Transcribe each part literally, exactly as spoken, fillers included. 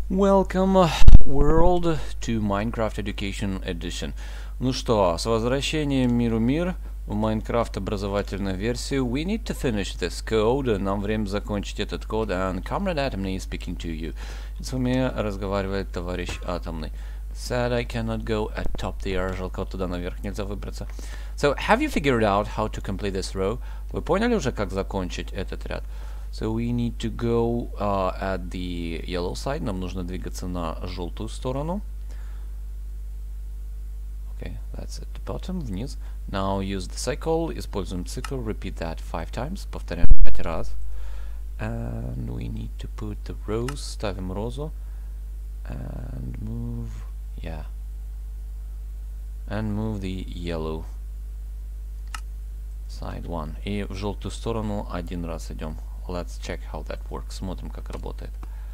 Welcome, uh, world, to Minecraft Education Edition. Ну что, с возвращением миру мир в Minecraft образовательную версию. We need to finish this code. Нам время закончить этот код. And Comrade Atomny is speaking to you. С вами разговаривает товарищ Атомный. Sad I cannot go atop the air. Жалко, туда наверх нельзя выбраться. So, have you figured out how to complete this row? Вы поняли уже, как закончить этот ряд? So we need to go uh, at the yellow side. Нам нужно двигаться на желтую сторону. Okay, that's at the bottom, вниз. Now use the cycle. Используем цикл. Repeat that five times. Повторяем пять раз. And we need to put the rose. Ставим розу. And move. Yeah. And move the yellow side one. И в желтую сторону один раз идем. Let's check how that works. Смотрим, как работает.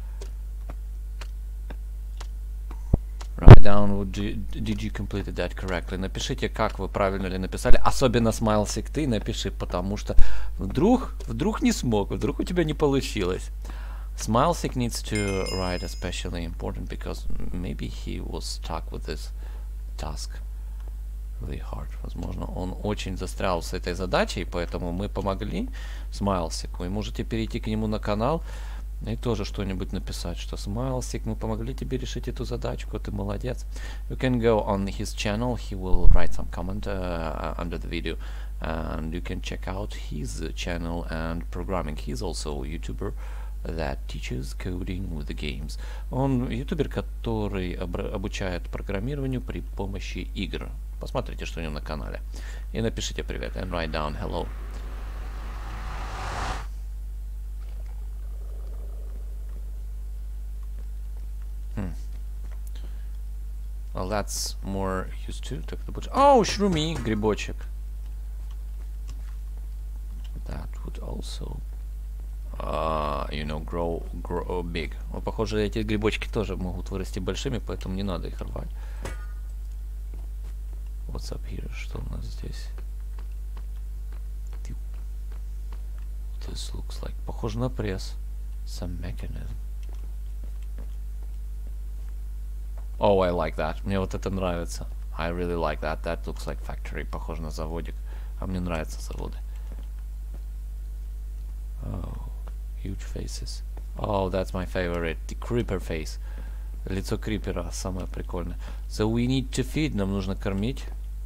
Write down, would you, did you complete that correctly? Напишите, как вы правильно ли написали. Особенно смайлсик ты напиши, потому что вдруг, вдруг не смог, вдруг у тебя не получилось. Smilesick needs to write especially important because maybe he was stuck with this task really hard. Возможно, он очень застрял с этой задачей, поэтому мы помогли Смайлсику. И можете перейти к нему на канал и тоже что-нибудь написать, что Смайлсик, мы помогли тебе решить эту задачку, ты молодец. You can go on his channel, he will write some comment uh, under the video, and you can check out his channel and programming. He's also a YouTuber that teaches coding with the games. Он ютубер, который обучает программированию при помощи игр. Посмотрите, что у него на канале. И напишите привет. And write down hello. Hmm. Well, that's more used to. Oh, shroomy, грибочек. That would also, uh, you know, grow, grow big. Ну, похоже, эти грибочки тоже могут вырасти большими, поэтому не надо их рвать. What's up here? Что у нас здесь? This looks like... Похоже на пресс. Some mechanism. Oh, I like that. Мне вот это нравится. I really like that. That looks like factory. Похоже на заводик. А мне нравятся заводы. Oh, huge faces. Oh, that's my favorite. The creeper face. Лицо крипера самое прикольное. So we need to feed. Нам нужно кормить.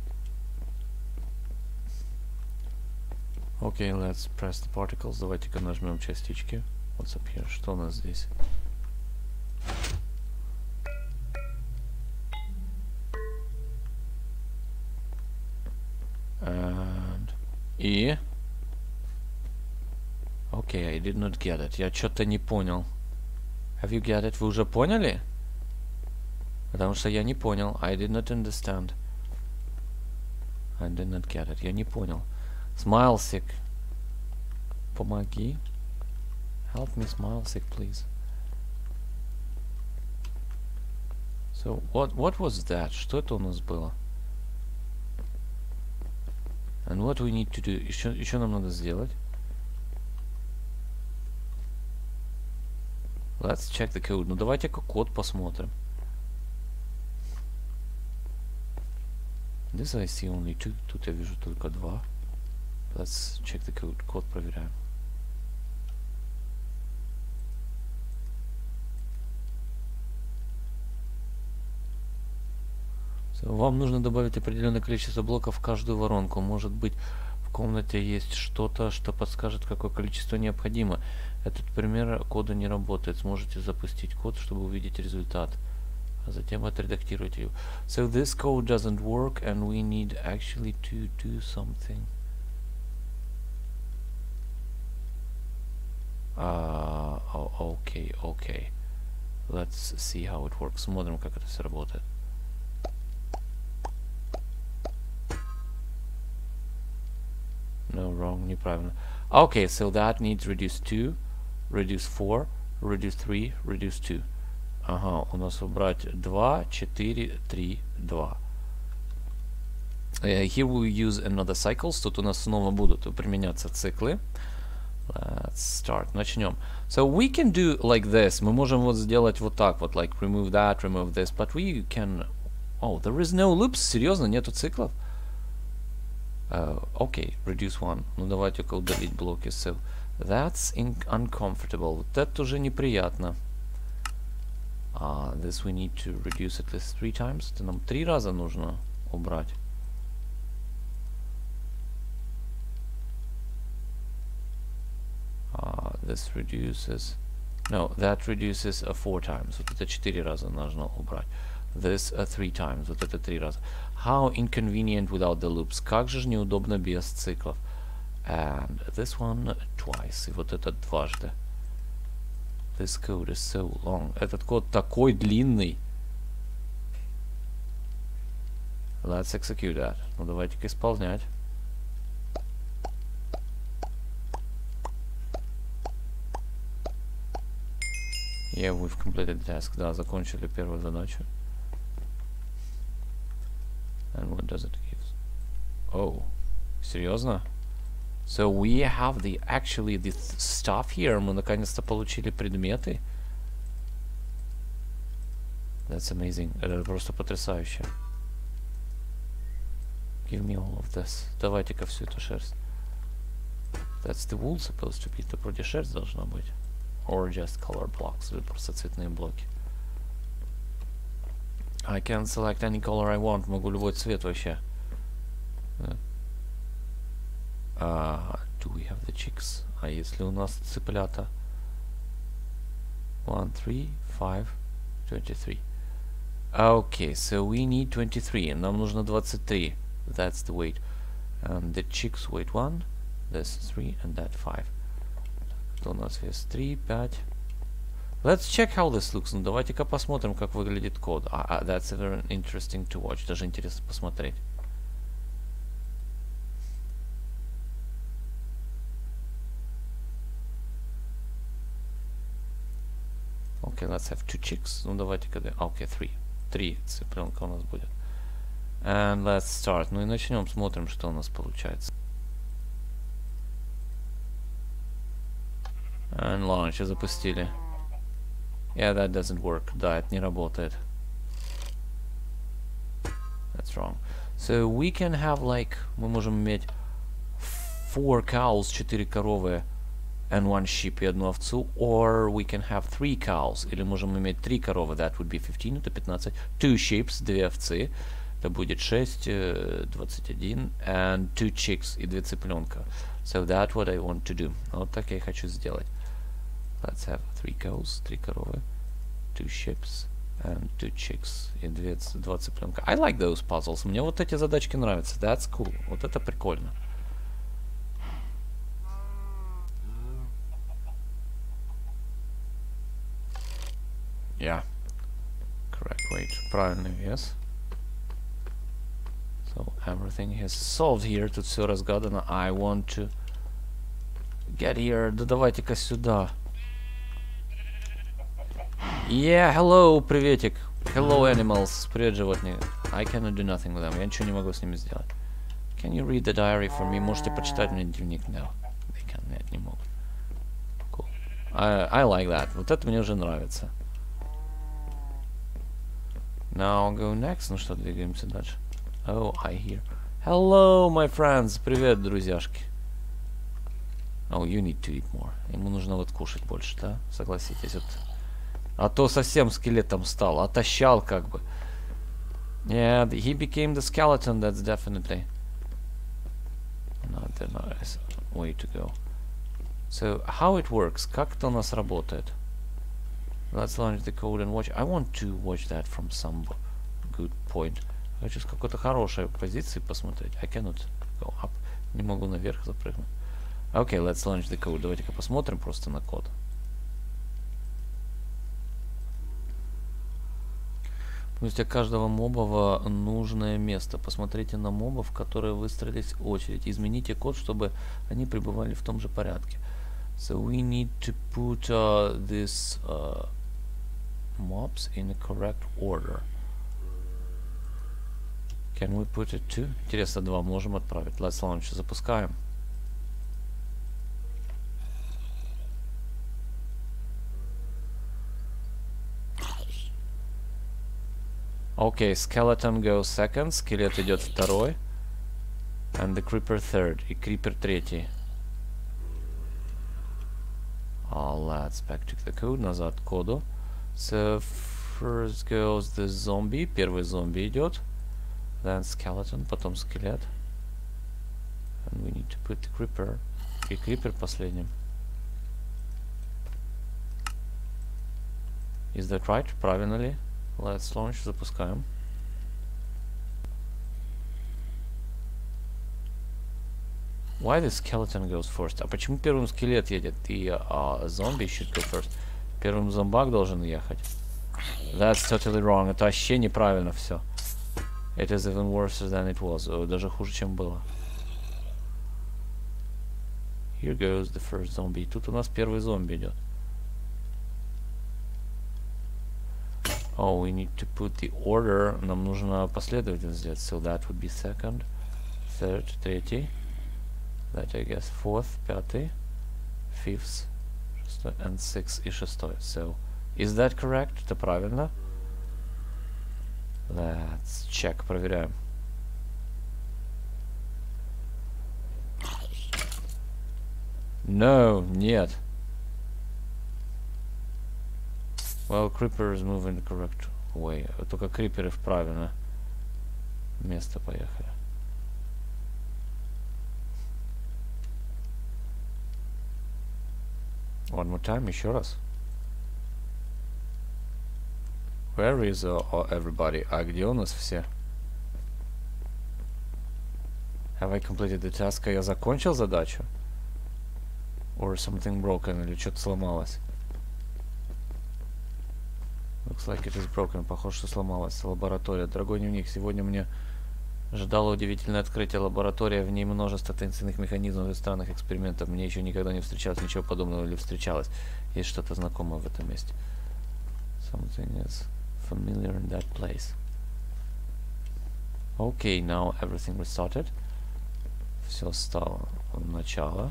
Окей, okay, let's press the particles. Давайте-ка нажмем частички. What's up here? Что у нас здесь? And... И... Окей, okay, I did not get it. Я что-то не понял. Have you get it? Вы уже поняли? Потому что я не понял. I did not understand. I did not get it. Я не понял. Smilesick. Помоги. Help me, Smilesick, please. So, what what was that? Что это у нас было? And what we need to do? Еще, еще нам надо сделать. Let's check the code. Ну, давайте-ка код посмотрим. This I see only two. Тут я вижу только два. Let's check the code. Код проверяем. So, вам нужно добавить определенное количество блоков в каждую воронку. Может быть, в комнате есть что-то, что подскажет, какое количество необходимо. Этот пример кода не работает. Сможете запустить код, чтобы увидеть результат. А затем отредактируйте его. So this code doesn't work and we need actually to do something. Uh, oh, okay, okay. Let's see how it works. Смотрим, как это все работает. No, wrong, неправильно. Okay, so that needs reduce two, reduce four, reduce three, reduce two. Ага, у нас убрать два, четыре, три, два. Uh, here we use another cycles. Тут у нас снова будут применяться циклы. Let's start. Начнем. So we can do like this. Мы можем вот сделать вот так вот, like remove that, remove this, but we can... Oh, there is no loops. Серьезно, нету циклов? Uh, okay, reduce one. Ну давайте-ка удалить блоки. So that's in uncomfortable. Вот это уже неприятно. Uh, this we need to reduce at least three times. Это нам три раза нужно убрать. Uh, this reduces... No, that reduces uh, four times. Вот это четыре раза нужно убрать. This uh, three times. Вот это три раза. How inconvenient without the loops. Как же неудобно без циклов. And this one twice. И вот это дважды. This code is so long. Этот код такой длинный. Let's execute that. Ну давайте-ка исполнять. Yeah, we've completed the task. Да, закончили первую задачу. And what does it give? Oh, серьезно? So we have the actually the stuff here. Мы наконец-то получили предметы. That's amazing. Это просто потрясающе. Give me all of this. Давайте-ка всю эту шерсть. That's the wool supposed to be. Это вроде шерсть должна быть. Or just color blocks. Или просто цветные блоки. I can select any color I want. Могу любой цвет вообще. Uh, do we have the chicks? А если у нас цыплята? One, three, five, twenty-three. Okay, so we need twenty-three. Нам нужно двадцать три. That's the weight. And the chicks weight one. This three and that five. Это у нас вес три, пять. Let's check how this looks. Ну давайте-ка посмотрим, как выглядит код. Uh, uh, that's very interesting to watch. Даже интересно посмотреть. Okay, let's have two chicks. Ну давайте-ка... Okay, three. Три цыпленка у нас будет. And let's start. Ну и начнем, смотрим, что у нас получается. And launch. Запустили. Yeah, that doesn't work. Да, это не работает. That's wrong. So we can have like... Мы можем иметь four cows, четыре коровы, and one sheep, и одну овцу. Or we can have three cows. Или можем иметь три коровы. That would be fifteen, это пятнадцать. Two sheep, две овцы. Это будет шесть, двадцать один. And two chicks, и две цыпленка. So that's what I want to do. Вот так я и хочу сделать. Let's have three cows, три коровы, two ships, and two chicks, и две, два цыпленка. I like those puzzles. Мне вот эти задачки нравятся. That's cool. Вот это прикольно. Yeah. Correct weight. Правильный вес. So everything is solved here. Тут все разгадано. I want to get here. Да давайте-ка сюда. Yeah, hello, приветик. Hello, animals. Привет, животные. I cannot do nothing with them. Я ничего не могу с ними сделать. Can you read the diary for me? Можете почитать мне дневник? No. They can. Нет, не могут. Cool. I, I like that. Вот это мне уже нравится. Now go next. Ну что, двигаемся дальше. Oh, I hear. Hello, my friends. Привет, друзьяшки. Oh, you need to eat more. Ему нужно вот кушать больше, да? Согласитесь. Вот. А то совсем скелетом стал. Отощал как бы. Yeah, he became the skeleton. That's definitely not the nice way to go. So, how it works? Как это у нас работает? Let's launch the code and watch. I want to watch that from some good point. Хочу с какой-то хорошей позиции посмотреть. I cannot go up. Не могу наверх запрыгнуть. Okay, let's launch the code. Давайте-ка посмотрим просто на код. Пусть для каждого моба нужное место. Посмотрите на мобов, которые выстроились в очередь. Измените код, чтобы они пребывали в том же порядке. So we need to put uh, these uh, mobs in a correct order. Can we put it two? Интересно, два можем отправить. Let's launch. Запускаем. Окей, okay, skeleton goes second, скелет идет второй. And the creeper third. И creeper третий. Oh, let's backcheck the code. Назад к коду. So first goes the zombie. Первый зомби идет. Then skeleton, потом скелет. And we need to put the creeper. И creeper последним. Is that right? Правильно ли? Let's launch. Запускаем. Why the skeleton goes first? А почему первым скелет едет и uh, зомби should go first? Первым зомбак должен ехать. That's totally wrong. Это вообще неправильно все. It is even worse than it was. О, даже хуже, чем было. Here goes the first zombie. Тут у нас первый зомби идет. Oh, we need to put the order. Нам нужно последовательность сделать. So that would be second, third, третий. That I guess fourth, пятый, fifth, шестой, and sixth и шестой. So, is that correct? Это правильно? Let's check. Проверяем. No, нет. Well, creeper is moving the correct way. Только криперы в правильное место поехали. One more time, еще раз. Where is uh, uh, everybody? А где у нас все? Have I completed the task? Я закончил задачу? Or something broken? Или что-то сломалось? Looks like it is broken. Похоже, что сломалась лаборатория. Дорогой дневник, сегодня мне ждало удивительное открытие. Лаборатория, в ней множество таинственных механизмов и странных экспериментов. Мне еще никогда не встречалось ничего подобного или встречалось. Есть что-то знакомое в этом месте. Something is familiar in that place. Okay, now everything restarted. Все стало начало.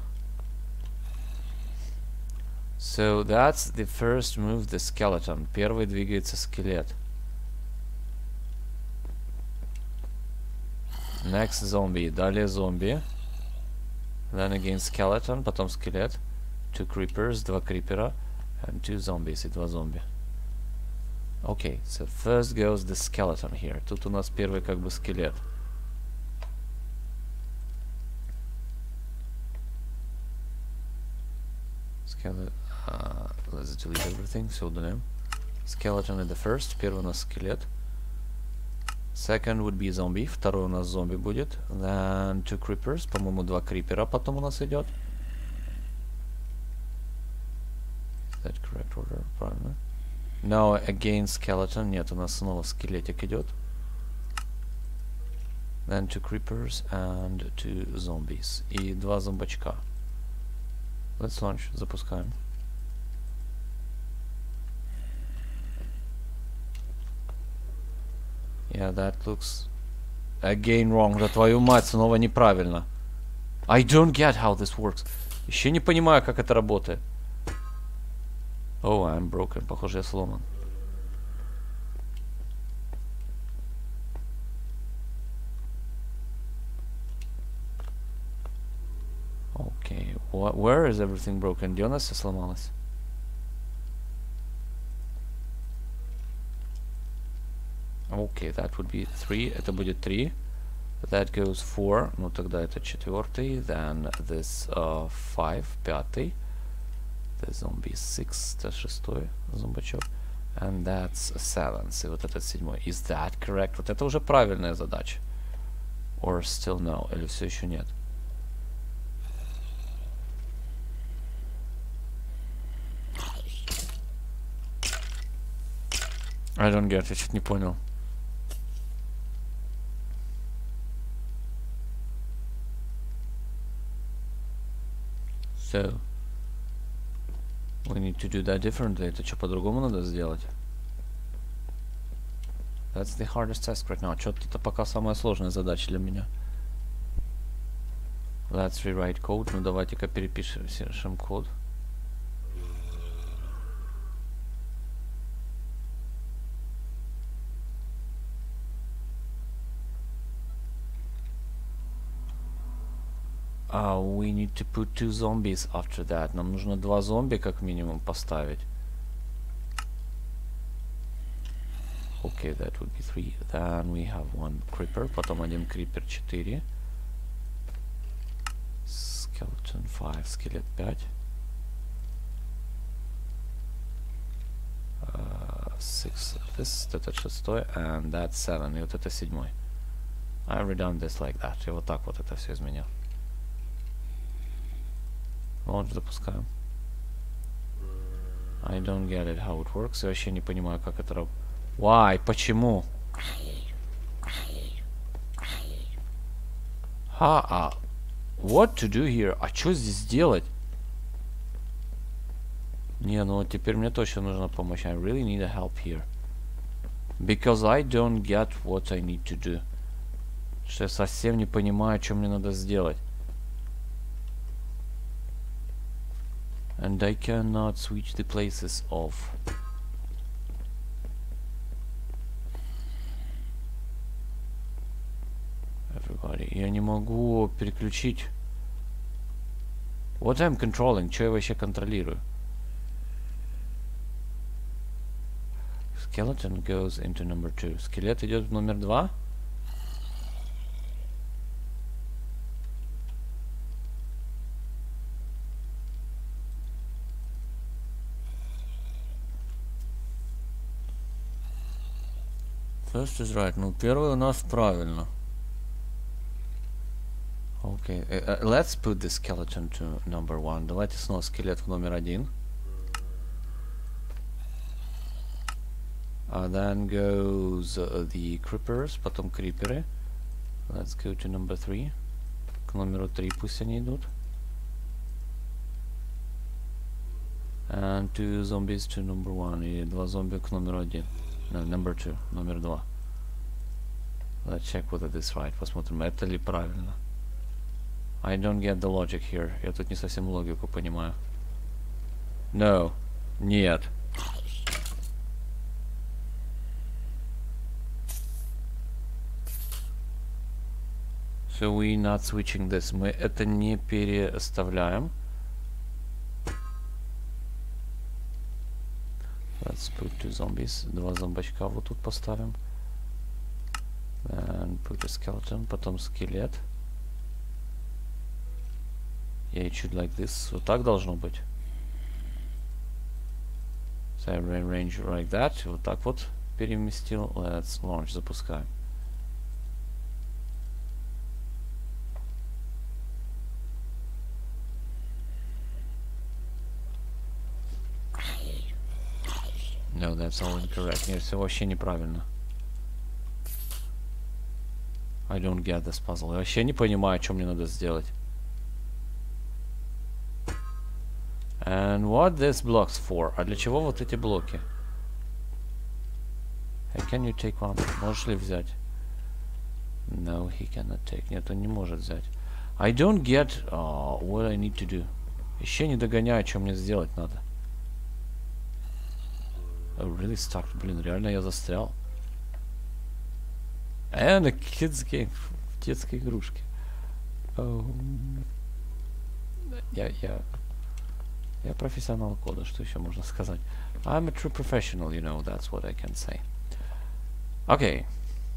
So that's the first move, the skeleton. Первый двигается скелет. Next zombie. Далее зомби. Then again skeleton, потом скелет. Two creepers, два крипера. And two zombies, и два зомби. Okay, so first goes the skeleton here. Тут у нас первый как бы скелет. Skeleton. Uh, let's delete everything, so the name. Skeleton is the first. Первый у нас скелет. Second would be zombie. Второй у нас зомби будет. Then two creepers. По-моему, два крипера потом у нас идет. Is that correct order? Правильно. Now again skeleton. Нет, у нас снова скелетик идет. Then two creepers and two zombies. И два зомбачка. Let's launch. Запускаем. Yeah, that looks again wrong. Да твою мать, снова неправильно. I don't get how this works. Еще не понимаю, как это работает. Oh, I'm broken. Похоже, я сломан. Okay, Wh where is everything broken? Где у нас все сломалось? Okay, that would be three. Это будет три. That goes four. Ну тогда это четвертый. Then this uh, five. Пятый. The zombie six. Это шестой зомбачок. And that's seven. И вот этот седьмой. Is that correct? Вот это уже правильная задача. Or still no? Или все еще нет? I don't get. Я чуть не понял. So, we need to do that differently. Это что, по-другому надо сделать? That's the hardest task right now. Что-то это пока самая сложная задача для меня. Let's rewrite code. Ну давайте-ка перепишем код. Uh, we need to put two zombies after that. Нам нужно два зомби как минимум поставить. Okay, that would be three. Then we have one creeper. Потом один creeper четыре. Skeleton five. Скелет пять. Uh, six. This, это шестой. And that's seven. И вот это седьмой. I've redone this like that. И вот так вот это все изменил. Вот, запускаем. I don't get it how it works. Я вообще не понимаю, как это работает. Why? Почему? Ха, а... What to do here? А что здесь делать? Не, ну вот теперь мне точно нужна помощь. I really need a help here. Because I don't get what I need to do. Что я совсем не понимаю, что мне надо сделать. And I cannot switch the places of. Everybody. Я не могу переключить. What I'm controlling? Что я вообще контролирую? Skeleton goes into number two. Скелет идет в номер два. First is right. Ну, первый у нас правильно. Okay, uh, let's put the skeleton to number one. Давайте снова скелет в номер один. Uh, then goes uh, the creepers, потом криперы. Let's go to number three. К номеру три пусть они идут. And two zombies to number one. И два зомби к номеру один. No, number two. Номер два. Let's check whether this right. Посмотрим, это ли правильно. I don't get the logic here. Я тут не совсем логику понимаю. No. Нет. So we not switching this. Мы это не переставляем. Let's put two zombies. Два зомбачка вот тут поставим. And put a skeleton. Потом скелет. Yeah, it should like this. Вот так должно быть. So I rearrange like that. Вот так вот переместил. Let's launch. Запускаем. No, that's all incorrect. Нет, все вообще неправильно. I don't get this puzzle. Я вообще не понимаю, что мне надо сделать. And what this blocks for? А для чего вот эти блоки? Hey, can you take one? Можешь ли взять? No, he cannot take. Нет, он не может взять. I don't get uh, what I need to do. Еще не догоняю, что мне сделать надо. Oh, really stuck. Блин, реально я застрял. And a kid's game. В детской игрушке. Oh. Я, я... Я профессионал кода, что еще можно сказать? I'm a true professional, you know, that's what I can say. Okay.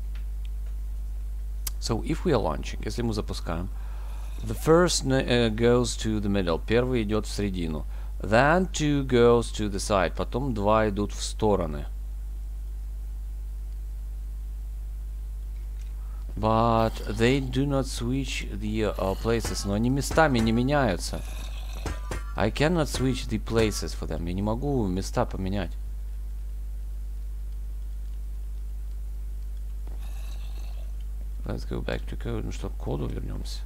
So, if we are launching, если мы запускаем, the first uh, goes to the middle. Первый идет в середину. Then two goes to the side. Потом два идут в стороны. But they do not switch the uh, places. Но они местами не меняются. I cannot switch the places for them. Я не могу места поменять. Let's go back to code. Ну что, к коду вернемся.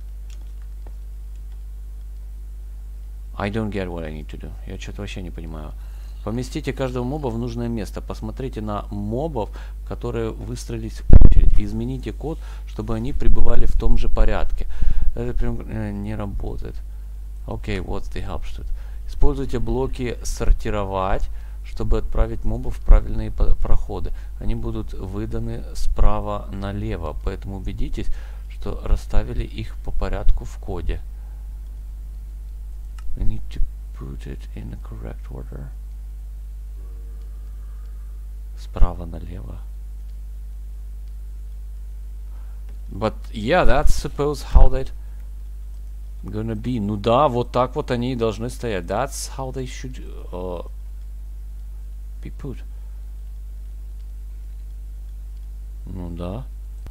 I don't get what I need to do. Я что-то вообще не понимаю. Поместите каждого моба в нужное место. Посмотрите на мобов, которые выстроились в очередь. И измените код, чтобы они пребывали в том же порядке. Это прям э, не работает. Окей, okay, what's the help тут? Используйте блоки сортировать, чтобы отправить мобов в правильные проходы. Они будут выданы справа налево, поэтому убедитесь, что расставили их по порядку в коде. We need to put it in the correct order. Справа налево. But yeah, that's suppose how that gonna be. Ну да, вот так вот они и должны стоять. That's how they should uh, be put. Ну да.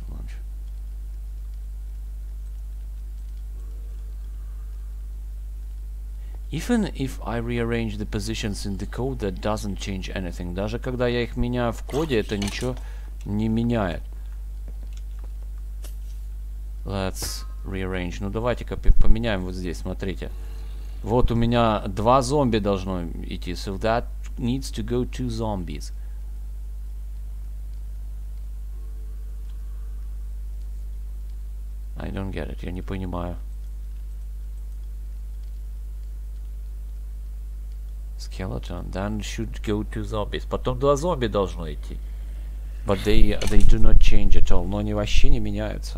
Even if I rearrange the positions in the code, that doesn't change anything. Даже когда я их меняю в коде, это ничего не меняет. Let's rearrange. Ну давайте-ка поменяем вот здесь, смотрите. Вот у меня два зомби должно идти. So that needs to go two zombies. I don't get it. Я не понимаю. Skeleton. Then should go two zombies. Потом два зомби должно идти. But they, they do not change at all. Но они вообще не меняются.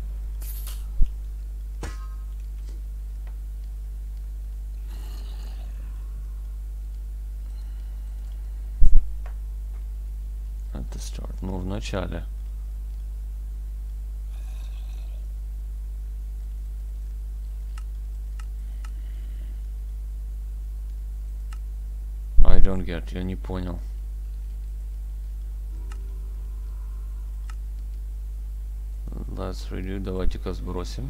At the start. Ну, в начале. I don't get. Я не понял. Let's redo. Давайте-ка сбросим.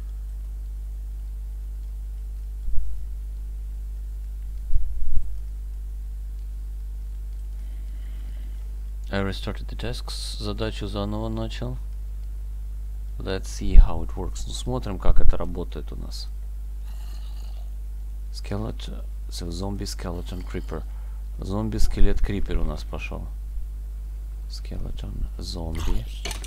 I restarted the tasks. Задачу заново начал. Let's see how it works. Ну, смотрим, как это работает у нас. Skeleton. So, zombie, skeleton, creeper. Зомби, скелет, крипер у нас пошел. Skeleton, зомби.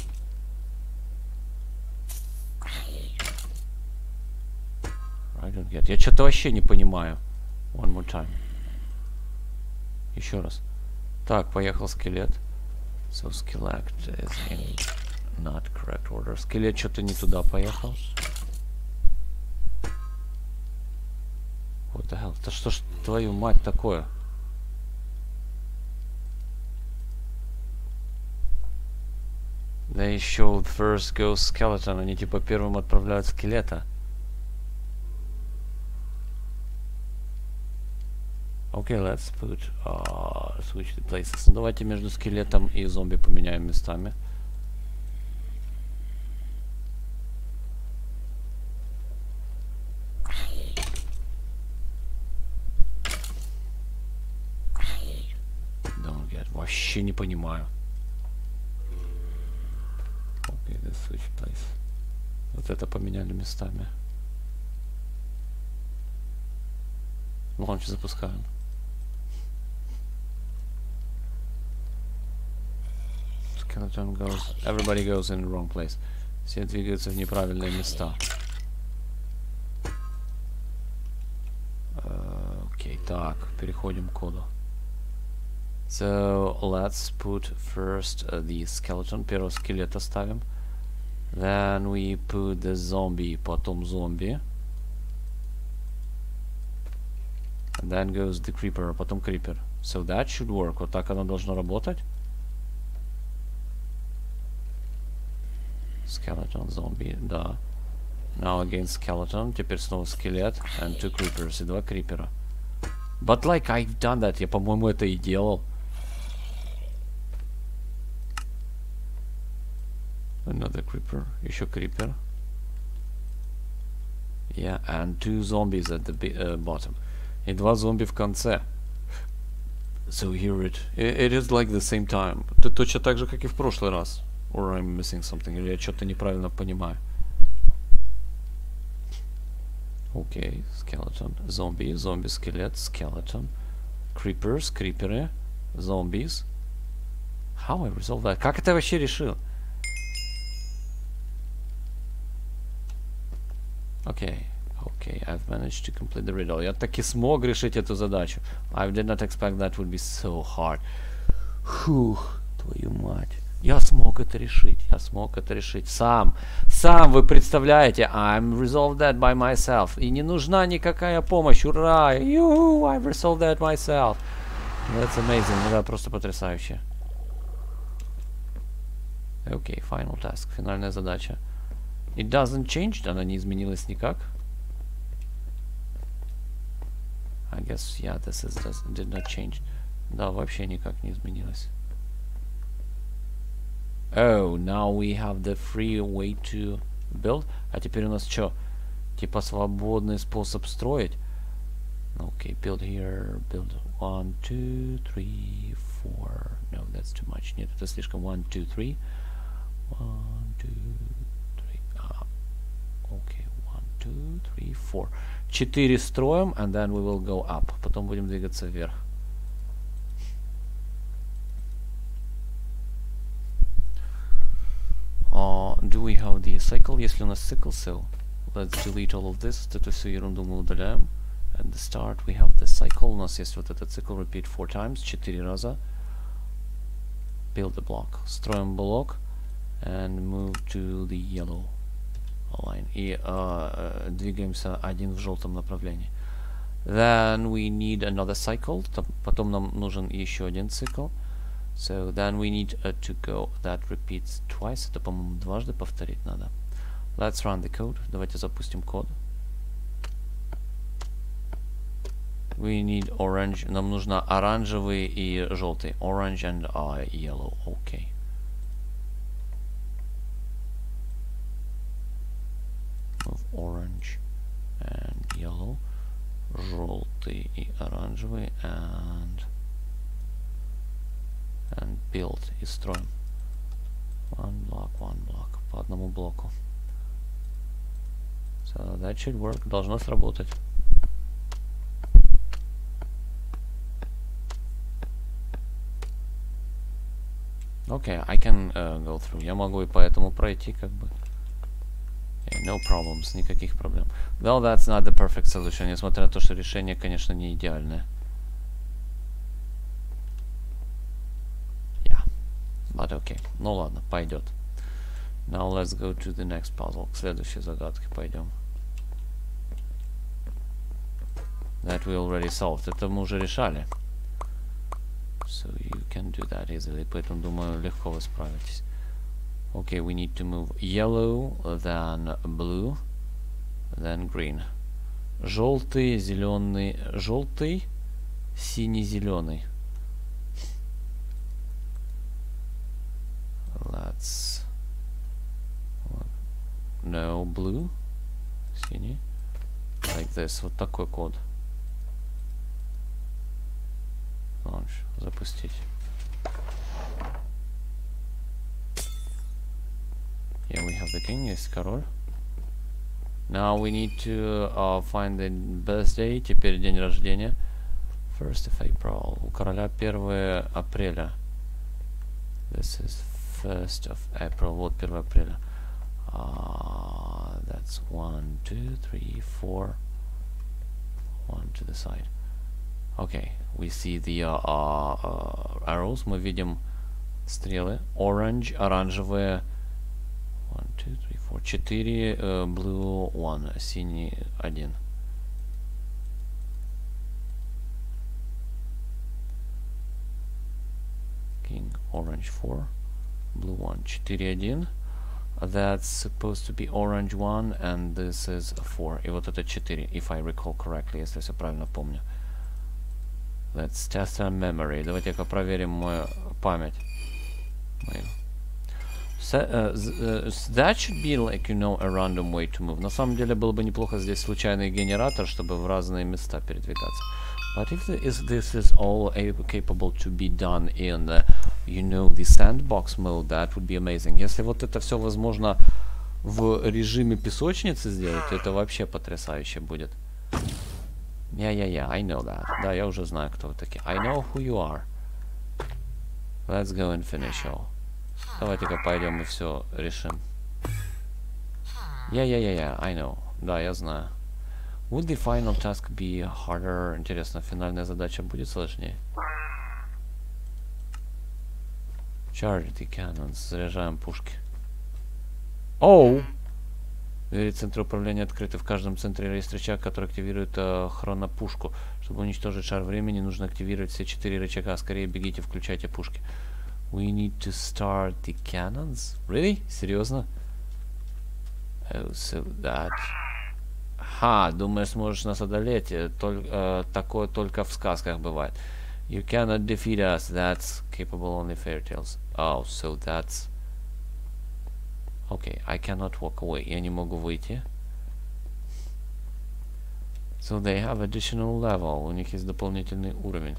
I don't get. Я что-то вообще не понимаю. One more time. Еще раз. Так, поехал скелет. So, skeleton is in not correct order. Скелет что-то не туда поехал. What the hell? Это что ж твою мать такое? They showed first go skeleton. Они типа первым отправляют скелета. Okay, let's put uh, switch the places. Ну, давайте между скелетом и зомби поменяем местами. Don't get. Вообще не понимаю. Okay, let's switch place. Вот это поменяли местами. Лаунч запускаем. Skeleton goes. Everybody goes in the wrong place. Все двигаются в неправильные места. Окей, okay, так, переходим к коду. So let's put first uh, the skeleton. Первого скелета ставим. Then we put the zombie. Потом зомби. And then goes the creeper. Потом creeper. So that should work. Вот так оно должно работать. Skeleton, zombie, да. Now again skeleton. Теперь снова скелет. And two creepers. И два крипера. But like I've done that. Я, по-моему, это и делал. Another creeper. Еще creeper. Yeah, and two zombies at the uh, bottom. И два зомби в конце. So here it, it, it is like the same time. Это точно так же, как и в прошлый раз. Or I'm missing something. Или я что-то неправильно понимаю. Окей, okay, skeleton, zombie, zombie, скелет, skeleton, creepers, creeperы, zombies. How I resolve that? Как это вообще решил? Окей, okay, окей, okay, I've managed to complete the riddle. Я таки смог решить эту задачу. I did not expect that would be so hard. Фух, твою мать. Я смог это решить. Я смог это решить сам. Сам, вы представляете? I'm resolved that by myself. И не нужна никакая помощь. Ура! You, I've resolved that myself. That's amazing. Ну да, просто потрясающе. Окей, okay, final task. Финальная задача. It doesn't change. Она не изменилась никак. I guess, yeah, this is, this did not change. Да, вообще никак не изменилось. Oh, now we have the free way to build. А теперь у нас что? Типа свободный способ строить. Okay, build here, build one, two, three, four. No, that's too much. Нет, это слишком. One, two, three. One, two, three. Ah, okay, one, two, three, four. Четыре строим, and then we will go up. Потом будем двигаться вверх. Uh, do we have the cycle? Если у нас цикл, so let's delete all of this. Эту всю ерунду мы удаляем. At the start we have the cycle. У нас есть вот этот цикл. Repeat four times. Четыре раза. Build the block. Строим блок. And move to the yellow line. И uh, двигаемся один в желтом направлении. Then we need another cycle. Потом нам нужен еще один цикл. So then we need uh, to go. That repeats twice. Это, по-моему, дважды повторить надо. Let's run the code. Давайте запустим код. We need orange. Нам нужно оранжевый и желтый. Orange and uh, yellow. Okay. Move orange and yellow. Желтый и оранжевый. And and build и строим. One block, one block. По одному блоку. So that should work. Должно сработать. Okay, I can uh, go through. Я могу и по этому пройти, как бы. Yeah, no problems, никаких проблем. Well, that's not the perfect solution, несмотря на то, что решение, конечно, не идеальное. Yeah, but okay. Ну ладно, пойдет. Now let's go to the next puzzle. К следующей загадке пойдем. That we already solved. Это мы уже решали. So you can do that easily. Поэтому, думаю, легко вы справитесь. Okay, we need to move yellow, then blue, then green. Желтый, зеленый, желтый, синий, зеленый. Let's no blue, синий. Like this. Вот такой код. Launch. Запустить. Here we have the king, есть король. Now we need to uh, find the birthday. Теперь день рождения. First of April. У короля первое апреля. This is first of April. Вот первое апреля. Uh, that's one, two, three, four. One to the side. Okay, we see the uh, uh, arrows. Мы видим стрелы. Orange, оранжевые. One, two, three, four. Четыре. Uh, blue, one. Синий, один. King, orange, four. Blue, one. Четыре, один. That's supposed to be orange, one. And this is four. И вот это четыре, if I recall correctly, если я все правильно помню. Let's test our memory. Давайте-ка проверим мою память. Мою. So, uh, uh, that should be like, you know, a random way to move. На самом деле было бы неплохо здесь случайный генератор, чтобы в разные места передвигаться. But if the, is, this is all able, capable to be done in, uh, you know, the sandbox mode, that would be amazing. Если вот это все возможно в режиме песочницы сделать, это вообще потрясающе будет. Yeah, yeah, yeah, I know that. Да, я уже знаю, кто вы такие. I know who you are. Let's go and finish all. Давайте-ка пойдем и все решим. Yeah, yeah, yeah, yeah, I know. Да, я знаю. Would the final task be harder? Интересно, финальная задача будет сложнее? Charge the cannons. Заряжаем пушки. Оу! Двери центра управления открыты. В каждом центре есть рычаг, который активирует э, хронопушку. Чтобы уничтожить шар времени, нужно активировать все четыре рычага. Скорее бегите, включайте пушки. We need to start the cannons? Really? Серьезно? Oh, so that... Ха, думаешь, сможешь нас одолеть? Толь, э, такое только в сказках бывает. You cannot defeat us. That's capable only fairy tales. Oh, so that's... Okay, I cannot walk away. Я не могу выйти. So they have additional level. У них есть дополнительный уровень.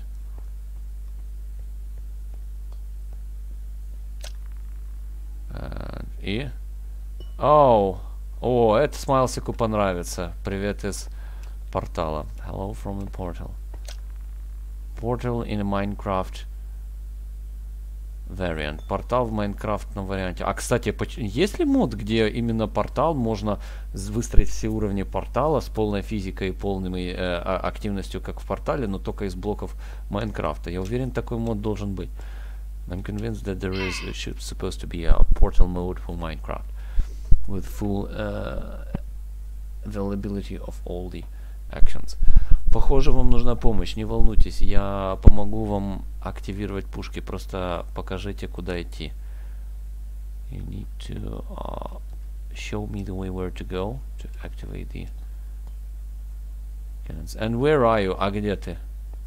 Uh, и... Оу! О, это Смайлсику понравится. Привет из портала. Hello from the portal. Portal in a Minecraft variant. Портал в майнкрафтном варианте. А, кстати, есть ли мод, где именно портал можно выстроить все уровни портала с полной физикой и полной э, активностью, как в портале, но только из блоков Майнкрафта? Я уверен, такой мод должен быть. I'm convinced that there is should, supposed to be a portal mode for Minecraft with full uh, availability of all the actions. Похоже, вам нужна помощь. Не волнуйтесь, я помогу вам активировать пушки. Просто покажите, куда идти. You need to uh, show me the way where to go to activate the cannons. And where are you? А где ты?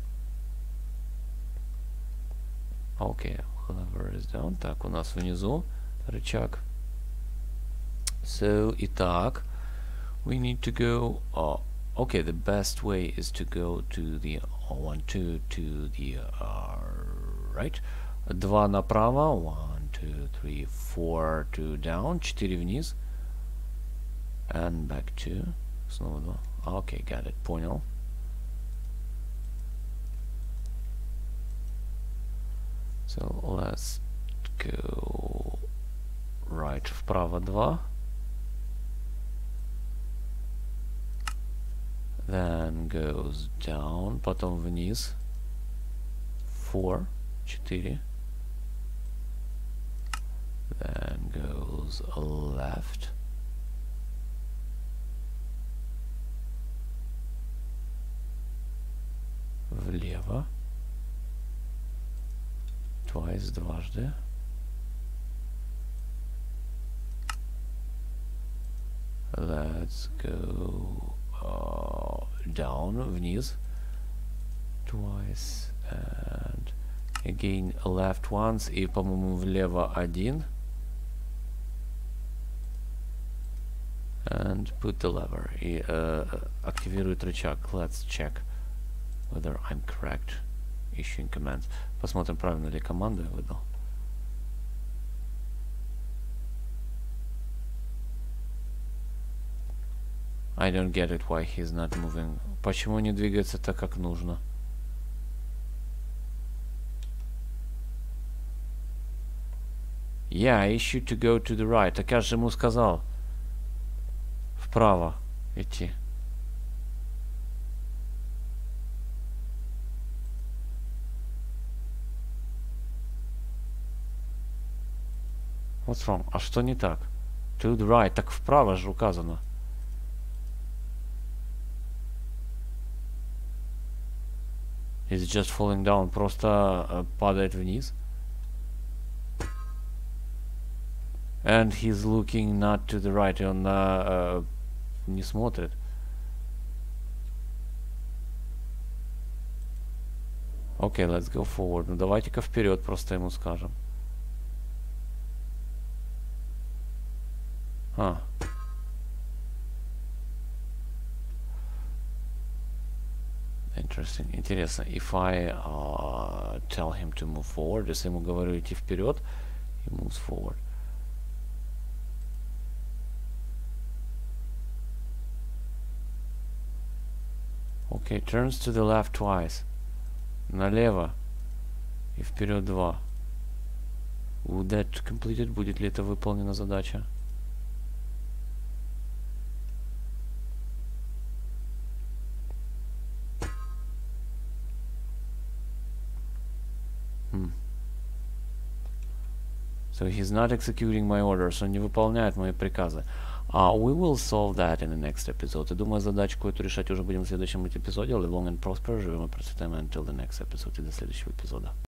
Okay, lever is down. Так, у нас внизу рычаг. So, итак, we need to go... Uh, okay, the best way is to go to the one, two, to the uh, right. Два направо. One, two, three, four, two down. Четыре вниз. And back two. Снова два. Okay, got it. Понял. So, let's go right. Вправо два. Then goes down, потом вниз. Four, четыре. Then goes left. Влево. Twice, дважды. Let's go uh, down, вниз. Twice. And again left once. И, по-моему, влево один. And put the lever. И uh, активирует рычаг. Let's check whether I'm correct. Issuing commands. Посмотрим, правильно ли команду я выдал. I don't get it why he's not moving. Почему не двигается так, как нужно? Yeah, I issue to go to the right. Так я же ему сказал. Вправо идти. What's wrong? А что не так? To the right. Так вправо же указано. He's just falling down. Просто uh, падает вниз. And he's looking not to the right. И он uh, uh, не смотрит. Окей, okay, let's go forward. Ну давайте-ка вперед просто ему скажем. А. Interesting. Интересно. If I uh, tell him to move forward, если ему говорю идти вперед, he moves forward. Okay, turns to the left twice. Налево и вперед два. Would that completed? Будет ли это выполнена задача? So he's not executing my orders, он не выполняет мои приказы. Uh, we will solve that in the next episode. Я думаю, задачку эту решать уже будем в следующем эпизоде. Live long and prosper, живем и процветаем until the next episode, и до следующего эпизода.